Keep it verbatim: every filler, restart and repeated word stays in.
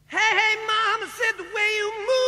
Hey, hey, mama said the way you move